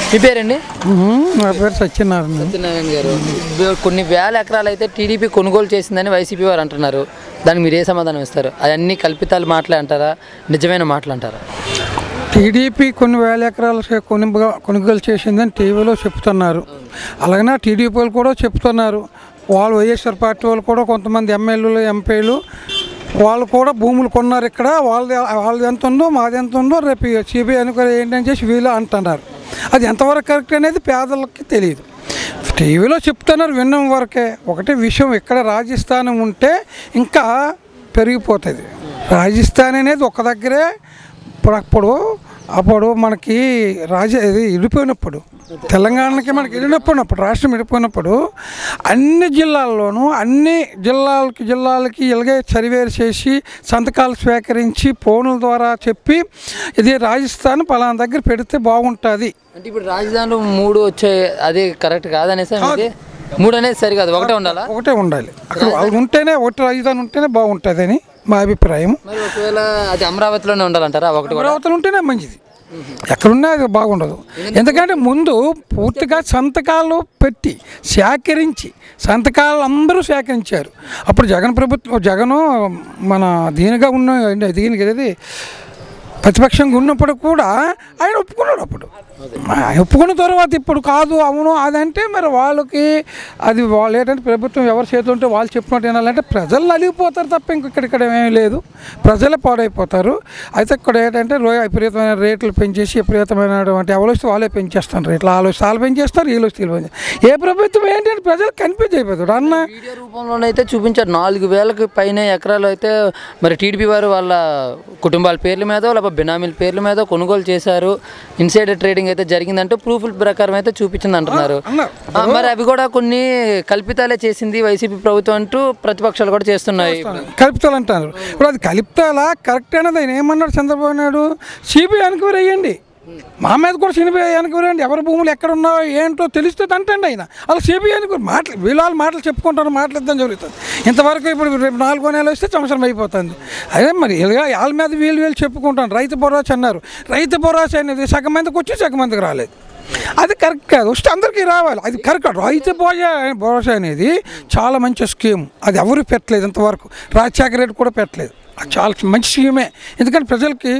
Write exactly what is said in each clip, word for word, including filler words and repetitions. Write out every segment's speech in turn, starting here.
మీ పేరండి? నా పేరు సత్యనారాయణ. సత్యనారాయణ గారు, కొన్ని వేల ఎకరాలు అయితే టీడీపీ కొనుగోలు చేసిందని వైసీపీ వారు అంటున్నారు. దానికి మీరు ఏ సమాధానం ఇస్తారు? అవన్నీ కల్పితాలు మాటలే అంటారా, నిజమైన మాటలు అంటారా? టీడీపీ కొన్ని వేల ఎకరాలు కొను కొనుగోలు చేసిందని టీవీలో చెప్తున్నారు. అలాగనే టీడీపీ వాళ్ళు కూడా చెప్తున్నారు. వాళ్ళు వైఎస్ఆర్ పార్టీ వాళ్ళు కూడా కొంతమంది ఎమ్మెల్యేలు ఎంపీలు వాళ్ళు కూడా భూములు కొన్నారు. ఇక్కడ వాళ్ళది వాళ్ళది ఎంత ఉందో మాది ఎంత ఉందో రేపు సిబిఐ అనుకుని ఏంటని చేసి వీళ్ళు అంటున్నారు. అది ఎంతవరకు కరెక్ట్ అనేది పేదలకి తెలియదు. టీవీలో చెప్తున్నారు, వినడం వరకే. ఒకటే విషయం, ఇక్కడ రాజస్థాన్ ఉంటే ఇంకా పెరిగిపోతుంది. రాజస్థాన్ అనేది ఒక దగ్గరే అప్పుడు అప్పుడు మనకి రాజ ఇది విడిపోయినప్పుడు తెలంగాణకి మనకి విడిపోయినప్పుడు రాష్ట్రం విడిపోయినప్పుడు అన్ని జిల్లాల్లోనూ అన్ని జిల్లాలకి జిల్లాలకి ఇలాగే సర్వేలు చేసి సంతకాలు స్వీకరించి ఫోన్ల ద్వారా చెప్పి ఇది రాజస్థాన్ పలానా దగ్గర పెడితే బాగుంటుంది. అంటే ఇప్పుడు రాజధానిలో మూడు వచ్చాయి, అది కరెక్ట్ కాదనేసి మూడు అనేది సరి కాదు, ఒకటే ఉండాలి. ఒకటే ఉండాలి. అక్కడ వాళ్ళు ఉంటేనే ఒకటి రాజధాని ఉంటేనే బాగుంటుంది అని మా అభిప్రాయం. మరి ఒకవేళ అది అమరావతిలోనే ఉండాలంటారా? ఒకటి అమరావతిలో ఉంటేనే మంచిది, ఎక్కడున్నా అది బాగుండదు. ఎందుకంటే ముందు పూర్తిగా సంతకాలు పెట్టి సేకరించి సంతకాలు అందరూ సేకరించారు. అప్పుడు జగన్ ప్రభుత్వం జగను మన దీనిగా ఉన్న దీనికి ఏది ప్రతిపక్షంగా ఉన్నప్పుడు కూడా ఆయన ఒప్పుకున్నాడు. అప్పుడు ఒప్పుకున్న తర్వాత ఇప్పుడు కాదు అవును అదంటే మరి వాళ్ళకి అది వాళ్ళు ఏంటంటే ప్రభుత్వం ఎవరి చేతులు ఉంటే వాళ్ళు చెప్పినట్టు వినాలంటే ప్రజలు నలిగిపోతారు తప్ప ఇంకొకరిక్కడ ఏమీ లేదు, ప్రజలే పాడైపోతారు. అయితే ఇక్కడ ఏంటంటే విపరీతమైన రేట్లు పెంచేసి విపరీతమైనటువంటి ఆలోచన వాళ్ళే పెంచేస్తారు. రేట్లు ఆలోచన వాళ్ళు పెంచేస్తారు, వీళ్ళు వీళ్ళు పెంచేస్తారు. ఏ ప్రభుత్వం ఏంటంటే ప్రజలు కన్ఫ్యూజ్ అయిపోతాడు. అన్న వీడియో రూపంలోనైతే చూపించారు నాలుగు వేలకు పైన ఎకరాలు అయితే మరి టీడీపీ వారు వాళ్ళ కుటుంబాల పేర్ల మీద లేకపోతే బినామీల పేర్ల మీద కొనుగోలు చేశారు, ఇన్సైడర్ ట్రేడింగ్ అయితే జరిగిందంటూ ప్రూఫ్ల ప్రకారం అయితే చూపించింది అంటున్నారు. మరి అవి కూడా కొన్ని కల్పితాలే చేసింది వైసీపీ ప్రభుత్వం అంటూ ప్రతిపక్షాలు కూడా చేస్తున్నాయి. కల్పితాలు అంటారు. ఇప్పుడు అది కల్పితాలా కరెక్ట్ అనేది ఆయన ఏమన్నాడు చంద్రబాబు నాయుడు? సిబిఐ ఎంక్వైరీ వేయండి, మా మీద కూడా సిబిఐ ఎంక్వైరీ అండి, ఎవరి భూములు ఎక్కడ ఉన్నాయో ఏంటో తెలుస్తుంది అంటండి ఆయన. అలా సిబిఐ ఎంక్వైరీ మాటలు వీళ్ళు వాళ్ళు మాటలు చెప్పుకుంటారు, మాట్లాడడం జరుగుతుంది. ఇంతవరకు ఇప్పుడు రేపు నాలుగో నెలలు వస్తే సంవత్సరం అయిపోతుంది. అదే మరి ఇలాగా వాళ్ళ మీద వీళ్ళు వీళ్ళు చెప్పుకుంటాను. రైతు భరోసా అన్నారు, రైతు భరోసా అనేది సగం మందికి వచ్చి సగం మందికి రాలేదు. అది కరెక్ట్ కాదు, వస్తే అందరికీ రావాలి. అది కరెక్ట్. రైతు భరోసా భరోసా అనేది చాలా మంచి స్కీమ్, అది ఎవరు పెట్టలేదు ఇంతవరకు. రాజశేఖర రెడ్డి కూడా పెట్టలేదు. అది చాలా మంచి స్కీమే. ఎందుకంటే ప్రజలకి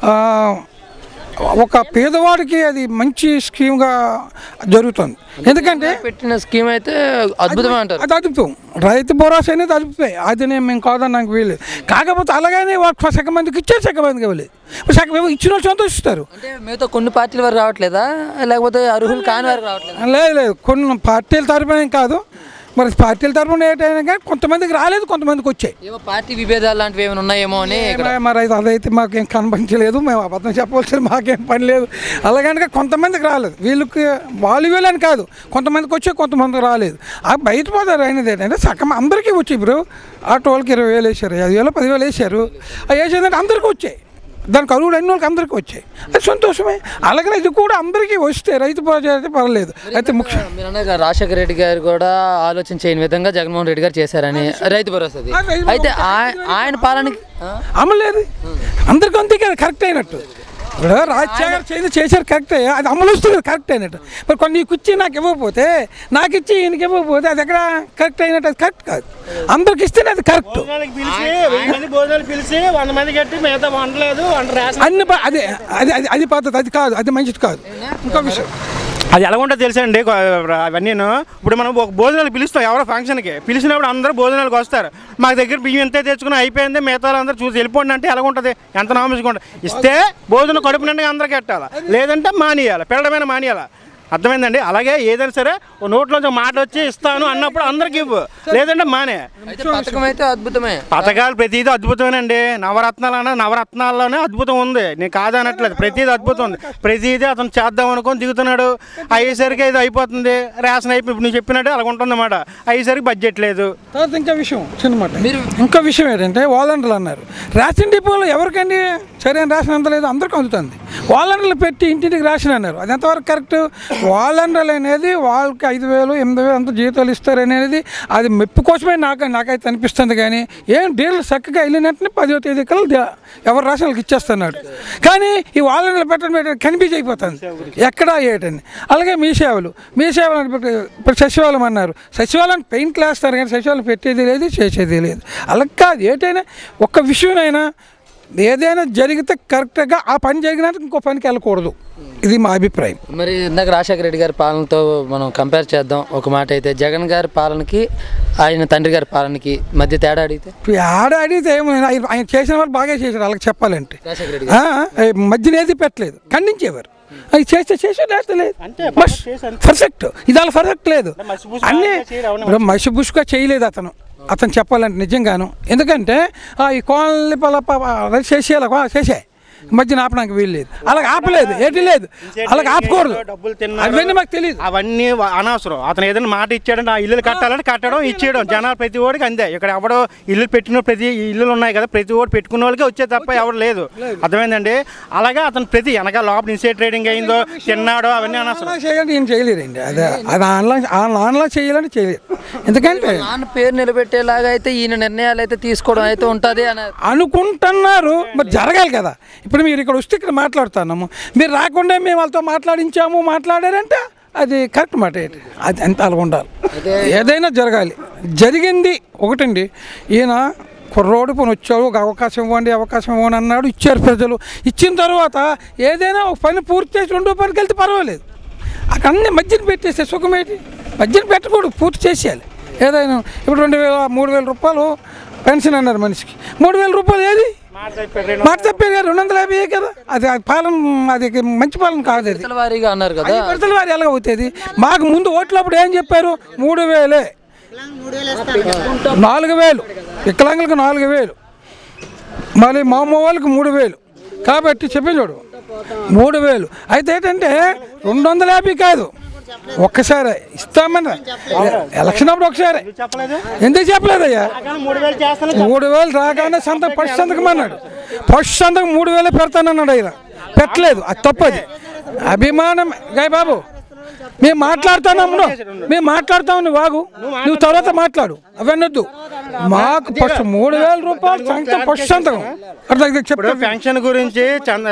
ఒక పేదవాడికి అది మంచి స్కీమ్గా జరుగుతుంది. ఎందుకంటే పెట్టిన స్కీమ్ అయితే అద్భుతమే అంటారు. అది అద్భుతం, రైతు భరోసా అనేది అద్భుతమే. అది నేను మేము కాదని నాకు వీలేదు. కాకపోతే అలాగనే వాళ్ళు సగం మందికి ఇచ్చారు, సగం మందికి ఇవ్వలేదు. సగం ఇచ్చిన వాళ్ళు సంతోషిస్తారు. అంటే మీతో కొన్ని పార్టీల వారు రావట్లేదా, లేకపోతే అర్హులు కాని వారు రావట్లేదు? లేదు లేదు, కొన్ని పార్టీల తరపున కాదు, మరి పార్టీల తరపున ఏంటైనా కానీ కొంతమందికి రాలేదు, కొంతమందికి వచ్చాయి. ఏమో పార్టీ విభేదాలు లాంటివి ఏమైనా ఉన్నాయేమో అని. మరి అదైతే మాకేం కనిపించలేదు, మేము అబద్ధం చెప్పవలసింది మాకేం పని లేదు. అలాగనక కొంతమందికి రాలేదు, వీళ్ళకి వాళ్ళు వీళ్ళని కాదు, కొంతమందికి వచ్చి కొంతమందికి రాలేదు. ఆ బయట పోతారు అయినది ఏంటంటే సగం అందరికీ వచ్చాయి. ఇప్పుడు ఆటో వాళ్ళకి ఇరవై వేలు వేసారు, ఐదు వేలు పదివేలు వేసారు. అవి వేసేదంటే అందరికీ వచ్చాయి, దానికి అరువులు అన్ని వాళ్ళకి అందరికీ వచ్చాయి. అది సంతోషమే. అలాగే ఇది కూడా అందరికీ వస్తే రైతు భరోసా అయితే పర్లేదు. అయితే ముఖ్యం మీరు అన్న రాజశేఖర రెడ్డి గారు కూడా ఆలోచన చేయని విధంగా జగన్మోహన్ రెడ్డి గారు చేశారని రైతు భరోసా. అయితే ఆయన పాలనకి అమలేదు, అందరికీ అంతే కరెక్ట్ అయినట్టు. ఇప్పుడు రాజశేఖర్ చేసి చేశారు కరెక్టే, అది అమలు వస్తుంది కరెక్ట్ అయినట్టు. మరి కొన్ని నీకు ఇచ్చి నాకు ఇవ్వకపోతే, నాకు ఇచ్చి ఈయనకి ఇవ్వకపోతే అది ఎక్కడ కరెక్ట్ అయినట్టు? అది కరెక్ట్ కాదు. అందరికి ఇస్తేనే అది కరెక్ట్. అన్ని అదే అది అది అది పద్ధతి, అది కాదు, అది మంచిది కాదు. ఇంకో విషయం అది ఎలా ఉంటుందో తెలుసా అండి అవన్నీ. ఇప్పుడు మనం ఒక భోజనాలు పిలుస్తాం, ఎవరో ఫంక్షన్కి పిలిచినప్పుడు అందరూ భోజనాలకు వస్తారు. మా దగ్గర బియ్యం ఎంత తెచ్చుకుని అయిపోయింది, మిగతా అందరూ చూసి వెళ్ళిపోండి అంటే ఎలా ఉంటుంది? ఎంత నామించుకుంటారు? ఇస్తే భోజనం కడుపు నిండా అందరికీ పెట్టాలి, లేదంటే మానేయాలి, పిల్లడమైన మానేయాలి. అర్థమైందండి? అలాగే ఏదైనా సరే నోట్లోంచి మాట వచ్చి ఇస్తాను అన్నప్పుడు అందరికి ఇవ్వు, లేదంటే మానే. పథకం అయితే అద్భుతమే, పథకాలు ప్రతిదీ అద్భుతమేనండి. నవరత్నాలు అన్న నవరత్నాల్లోనే అద్భుతం ఉంది, నేను కాదనట్లేదు. ప్రతిదీ అద్భుతం ఉంది. ప్రతిదీ అతను చేద్దాం అనుకొని దిగుతున్నాడు, అయ్యేసరికి ఇది అయిపోతుంది. రేషన్ అయిపోయి నువ్వు చెప్పినట్టు అలా ఉంటుంది అన్నమాట. అయ్యేసరికి బడ్జెట్ లేదు. తర్వాత ఇంకా విషయం చిన్నమాట, మీరు ఇంకో విషయం ఏంటంటే వాలంటీర్లు అన్నారు. రేషన్ డిపోలో ఎవరికండి సరైన రేషన్ అందలేదు, అందరికీ అందుతుంది. వాలంటీర్లు పెట్టి ఇంటింటికి రేషన్ అన్నారు. అది ఎంతవరకు కరెక్ట్? వాలంటీర్లు అనేది వాళ్ళకి ఐదు వేలు ఎనిమిది వేలు అంత జీతాలు ఇస్తారు అనేది అది మెప్పు కోసమే నాకు నాకైతే అనిపిస్తుంది. కానీ ఏం డీల్ చక్కగా వెళ్ళిన వెంటనే పదో తేదీ కల్లా ఎవరు రేషన్లకు ఇచ్చేస్తున్నాడు. కానీ ఈ వాలంటీర్లు పెట్టడం పెట్టడం కన్ఫ్యూజ్ అయిపోతుంది ఎక్కడా ఏటని. అలాగే మీ సేవలు మీ సేవలు ఇప్పుడు సచివాలయం అన్నారు. సచివాలయం పెయింట్లు వేస్తారు కానీ సచివాలయం పెట్టేది లేదు చేసేది లేదు. అలా కాదు ఏటైనా ఒక్క విషయమైనా ఏదైనా జరిగితే కరెక్ట్గా ఆ పని జరిగినంత ఇంకో పనికి వెళ్ళకూడదు. ఇది మా అభిప్రాయం. మరి ఇందాక రాజశేఖర రెడ్డి గారి పాలనతో మనం కంపేర్ చేద్దాం. ఒక మాట అయితే జగన్ గారి పాలనకి ఆయన తండ్రి గారి పాలనకి మధ్య తేడా అడిగితే ఆడ అడిగితే ఏమైనా ఆయన చేసిన వాళ్ళు బాగా చేశారు. వాళ్ళకి చెప్పాలంటే రాజశేఖర రెడ్డి మధ్యన ఏది పెట్టలేదు, ఖండించేవారు. అది చేస్తే చేసే లేకపోతే లేదు పర్ఫెక్ట్. ఇది అలా పర్ఫెక్ట్ లేదు. అన్నీ ఇప్పుడు మసిబుష్గా చేయలేదు అతను అతను చెప్పాలంటే నిజంగాను. ఎందుకంటే ఈ కోళ్ళని పల చేసేయాలి చేసే మధ్యన ఆపడానికి వీలు లేదు. అలాగ ఆపలేదు ఏటి లేదు అలాగ ఆపకూడదు. అవన్నీ మాకు తెలియదు. అవన్నీ అనవసరం. అతను ఏదైనా మాట ఇచ్చాడంటే ఆ ఇల్లు కట్టాలని కట్టడం ఇచ్చేయడం జనాలు ప్రతి ఓడికి అందే. ఇక్కడ ఎవడో ఇల్లు పెట్టిన ప్రతి ఇల్లులు ఉన్నాయి కదా ప్రతి ఓడి పెట్టుకున్న వాళ్ళకి వచ్చే తప్ప ఎవరు లేదు. అర్థమైందండి. అలాగే అతను ప్రతి వెనక లోపల ఇన్సైడ్ ట్రేడింగ్ అయిందో తిన్నాడో అవన్నీ అనవసరం. చేయాలంటే ఏం చేయలేరండి. అదే అది ఆన్లైన్ ఆన్లైన్ చేయాలంటే చేయలేదు. ఎందుకంటే నాన్న పేరు నిలబెట్టేలాగా అయితే ఈయన నిర్ణయాలు అయితే తీసుకోవడం అయితే ఉంటుంది అని అనుకుంటున్నారు. మరి జరగాలి కదా. ఇప్పుడు మీరు ఇక్కడ వస్తే ఇక్కడ మాట్లాడుతున్నాము, మీరు రాకుండా మేము వాళ్ళతో మాట్లాడించాము మాట్లాడారంటే అది కరెక్ట్ మాట. అది అంత అలా ఉండాలి. ఏదైనా జరగాలి. జరిగింది ఒకటండి. ఈయన కుర్రోడు పని వచ్చాడు ఒక అవకాశం ఇవ్వండి అవకాశం ఇవ్వండి అన్నాడు. ఇచ్చారు ప్రజలు. ఇచ్చిన తర్వాత ఏదైనా ఒక పని పూర్తి చేసి రెండో పనికి వెళ్తే పర్వాలేదు. అక్కడ అన్నీ మధ్యన పెట్టేస్తే సుఖమేంటి? మధ్యన పెట్టకూడదు, పూర్తి చేసేయాలి. ఏదైనా ఇప్పుడు రెండు వేల మూడు వేల రూపాయలు పెన్షన్ అన్నారు మనిషికి. మూడు వేల రూపాయలు ఏది మాట తప్పేది కదా. రెండు వందల యాభై కదా. అది పాలన అది మంచి పాలన కాదు. అది వారీగా అన్నారు కదా. విడతల వారి ఎలాగ అవుతుంది? మాకు ముందు ఓట్లప్పుడు ఏం చెప్పారు? మూడు వేలే నాలుగు వేలు వికలాంగులకు నాలుగు వేలు మళ్ళీ మా అమ్మ వాళ్ళకి మూడు వేలు కాబట్టి చెప్పి చూడు మూడు వేలు అయితే ఏంటంటే రెండు వందల యాభై కాదు ఒక్కసారి ఇస్తామని ఎలక్షన్ అప్పుడు ఒకసారి ఎందుకు చెప్పలేదయ్యా? మూడు వేలు రాగానే సంతకం ఫస్ట్ సంతకం అన్నాడు. ఫస్ట్ సంతకం మూడు వేలు పెడతానన్నాడు. ఆయన పెట్టలేదు. అది తప్పది. అభిమానం గాయ బాబు మేము మాట్లాడుతున్నాము మేము మాట్లాడుతాము నువ్వు వాగు నువ్వు తర్వాత మాట్లాడు అవన్నొద్దు. మాకు ఫస్ట్ మూడు వేల రూపాయలు సంతకం ఫస్ట్ సంతకం ఇప్పుడు పెన్షన్ గురించి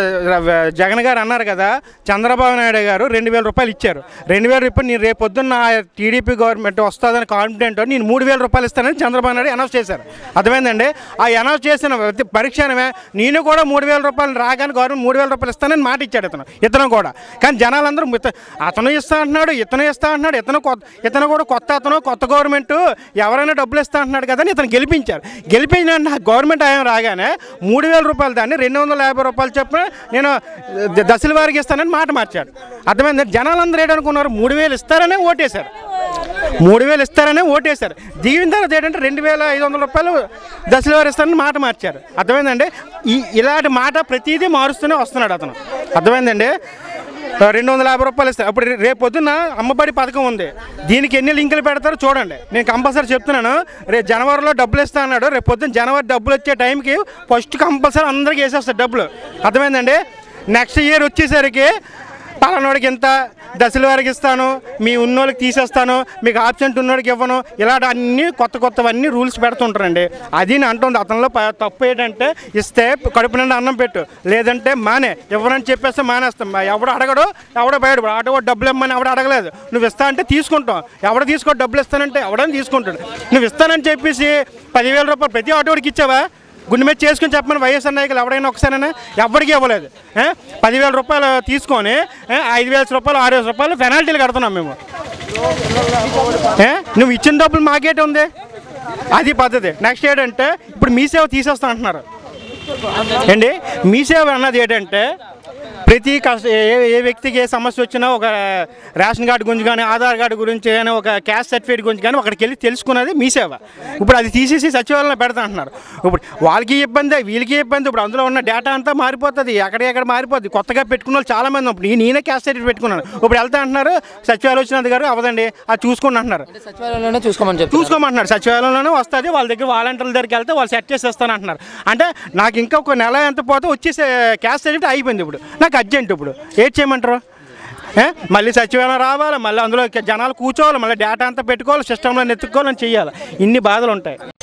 జగన్ గారు అన్నారు కదా. చంద్రబాబు నాయుడు గారు రెండు వేల రూపాయలు ఇచ్చారు. రెండు వేల రూపాయలు నేను రేపు పొద్దున్న టీడీపీ గవర్నమెంట్ వస్తుందని కాన్ఫిడెంట్ నేను మూడు వేల రూపాయలు ఇస్తానని చంద్రబాబు నాయుడు అనౌన్స్ చేశారు. అర్థమైందండి. ఆ అనౌన్స్ చేసిన పరీక్షణమే నేను కూడా మూడు వేల రూపాయలు రాగానే గవర్నమెంట్ మూడు వేల రూపాయలు ఇస్తానని మాట ఇచ్చాడు ఇతను ఇతను కూడా. కానీ జనాలందరూ అతను ఇస్తా అంటున్నాడు ఇతను ఇస్తా అంటున్నాడు ఇతను కొత్త ఇతను కూడా కొత్త అతను కొత్త గవర్నమెంట్ ఎవరైనా డబ్బులు ఇస్తా అంటున్నాడు కదా అని ఇతను గెలిపించారు. గెలిపించిన గవర్నమెంట్ ఆయన రాగానే మూడు వేల రూపాయలు దాన్ని రెండు వందల యాభై రూపాయలు చెప్పిన నేను దశల వారికి ఇస్తానని మాట మార్చాడు. అర్థమైంది. జనాలందరూ ఏంటనుకున్నారు? మూడు వేలు ఇస్తారనే ఓటేశారు. మూడు వేలు ఇస్తారనే ఓటేశారు. దిగిన తర్వాత ఏంటంటే రెండు వేల ఐదు వందల రూపాయలు దశల వారు ఇస్తారని మాట మార్చారు. అర్థమైందండి. ఈ ఇలాంటి మాట ప్రతిదీ మారుస్తూనే వస్తున్నాడు అతను. అర్థమైందండి. రెండు వందల యాభై రూపాయలు ఇస్తారు. అప్పుడు రేపు పొద్దున్న అమ్మబడి పథకం ఉంది. దీనికి ఎన్ని లింకులు పెడతారో చూడండి. నేను కంపల్సరీ చెప్తున్నాను. రేపు జనవరిలో డబ్బులు ఇస్తా అన్నాడు. రేపు పొద్దున్న జనవరి డబ్బులు వచ్చే టైంకి ఫస్ట్ కంపల్సరీ అందరికీ వేసేస్తారు డబ్బులు. అర్థమైందండి. నెక్స్ట్ ఇయర్ వచ్చేసరికి పలానోడికి ఎంత దశల వారికి ఇస్తాను మీ ఉన్నోళ్ళకి తీసేస్తాను మీకు ఆబ్సెంట్ ఉన్నోడికి ఇవ్వను ఇలాంటి అన్నీ కొత్త కొత్తవన్నీ రూల్స్ పెడుతుంటారండి. అది నేను అంటుంది. అతనిలో తప్పు ఏంటంటే ఇస్తే కడుపు నిండా అన్నం పెట్టు లేదంటే మానే ఇవ్వనని చెప్పేస్తే మానేస్తాం. ఎవడు అడగడు ఎవడో బయట ఆటో డబ్బులు ఇమ్మని ఎవడు అడగలేదు. నువ్వు ఇస్తా అంటే తీసుకుంటాం. ఎవడ తీసుకో డబ్బులు ఇస్తానంటే ఎవడని తీసుకుంటాడు. నువ్వు ఇస్తానని చెప్పేసి పదివేల రూపాయలు ప్రతి ఆటోడికి ఇచ్చావా? గుండె మీద చేసుకుని చెప్పమని వైఎస్ఆర్ నాయకులు ఎవడైనా ఒకసారైనా ఎవరికి ఇవ్వలేదు. పదివేల రూపాయలు తీసుకొని ఐదు వేల రూపాయలు ఆరు వేల రూపాయలు పెనాల్టీలు కడుతున్నాం మేము. నువ్వు ఇచ్చిన డబ్బులు మాకేట ఉంది? అది పద్ధతి. నెక్స్ట్ ఏంటంటే ఇప్పుడు మీ సేవ తీసేస్తా అంటున్నారు అండి. మీ సేవ అన్నది ఏంటంటే ప్రతి కష్ట ఏ ఏ వ్యక్తికి ఏ సమస్య వచ్చినా ఒక రేషన్ కార్డు గురించి కానీ ఆధార్ కార్డు గురించి కానీ ఒక క్యాస్ట్ సర్టిఫికేట్ గురించి కానీ అక్కడికి వెళ్ళి తెలుసుకున్నది మీ సేవ. ఇప్పుడు అది తీసేసి సచివాలయంలో పెడతా అంటున్నారు. ఇప్పుడు వాళ్ళకి ఇబ్బంది వీళ్ళకి ఇబ్బంది. ఇప్పుడు అందులో ఉన్న డేటా అంతా మారిపోతుంది. ఎక్కడెక్కడ మారిపోతుంది. కొత్తగా పెట్టుకున్న వాళ్ళు చాలామంది ఇప్పుడు నేనే క్యాస్ట్ సర్టిఫికేట్ పెట్టుకున్నాను. ఇప్పుడు వెళ్తా అంటున్నారు సచివాలయం వచ్చినందుకు గారు అవదండి అది చూసుకుని అంటున్నారు. సచివాలయంలోనే చూసుకోమని చెప్పి చూసుకోమంటున్నారు. సచివాలయంలోనే వస్తుంది. వాళ్ళ దగ్గర వాలంటీర్ల దగ్గరికి వెళ్తే వాళ్ళు సెట్ చేసేస్తాను అంటున్నారు. అంటే నాకు ఇంకా ఒక నెల ఎంత పోతే వచ్చేసే క్యాస్ట్ సర్టిఫికేట్ అయిపోయింది. ఇప్పుడు నాకు వాళ్ళకి అర్జెంట్. ఇప్పుడు ఏం చేయమంటారు? మళ్ళీ సచివాలయం రావాలి, మళ్ళీ అందులో జనాలు కూర్చోవాలి, మళ్ళీ డేటా అంతా పెట్టుకోవాలి, సిస్టంలో నెత్తుక్కోవాలని చెయ్యాలి. ఇన్ని బాధలు ఉంటాయి.